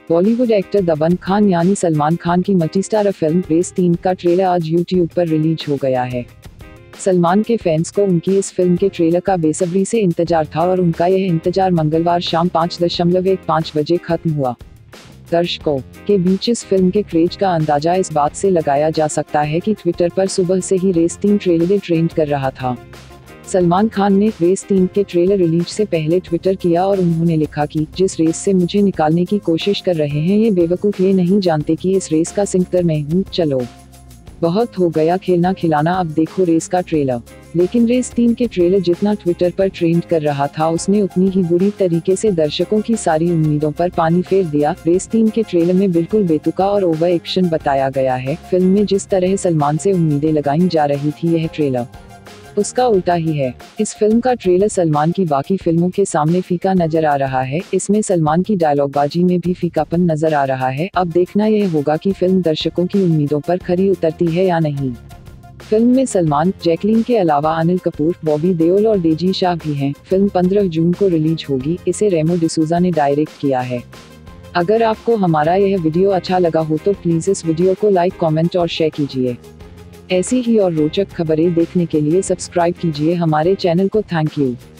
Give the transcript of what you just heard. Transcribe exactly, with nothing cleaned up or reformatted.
Bollywood actor दबंग खान यानी सलमान खान की multistarrer film race तीन का ट्रेलर आज यूट्यूब पर रिलीज हो गया है। सलमान के फैंस को उनकी इस फिल्म के ट्रेलर का बेसब्री से इंतजार था और उनका यह इंतजार मंगलवार शाम पाँच दशमलव एक पाँच बजे खत्म हुआ। दर्शकों के बीच इस फिल्म के क्रेज का अंदाजा इस बात से लगाया जा सकता है कि ट्विटर पर सुबह से ही रेस तीन ट्रेलर ट्रेंड कर रहा था। सलमान खान ने रेस तीन के ट्रेलर रिलीज से पहले ट्विटर किया और उन्होंने लिखा कि जिस रेस से मुझे निकालने की कोशिश कर रहे हैं ये बेवकूफ ये नहीं जानते कि इस रेस का सिंकर मैं हूँ। चलो बहुत हो गया खेलना खिलाना, अब देखो रेस का ट्रेलर। लेकिन रेस तीन के ट्रेलर जितना ट्विटर पर ट्रेंड कर रहा था उसने उतनी ही बुरी तरीके से दर्शकों की सारी उम्मीदों पर पानी फेर दिया। रेस तीन के ट्रेलर में बिल्कुल बेतुका और ओवर एक्शन बताया गया है। फिल्म में जिस तरह सलमान से उम्मीदें लगाई जा रही थी यह ट्रेलर उसका उल्टा ही है। इस फिल्म का ट्रेलर सलमान की बाकी फिल्मों के सामने फीका नजर आ रहा है। इसमें सलमान की डायलॉगबाजी में भी फीकापन नजर आ रहा है। अब देखना यह होगा कि फिल्म दर्शकों की उम्मीदों पर खरी उतरती है या नहीं। फिल्म में सलमान, जैकलीन के अलावा अनिल कपूर, बॉबी देओल और डेजी शाह भी हैं। फिल्म पंद्रह जून को रिलीज होगी। इसे रेमो डिसूजा ने डायरेक्ट किया है। अगर आपको हमारा यह वीडियो अच्छा लगा हो तो प्लीज इस वीडियो को लाइक, कमेंट और शेयर कीजिए। ऐसी ही और रोचक खबरें देखने के लिए सब्सक्राइब कीजिए हमारे चैनल को। Thank you.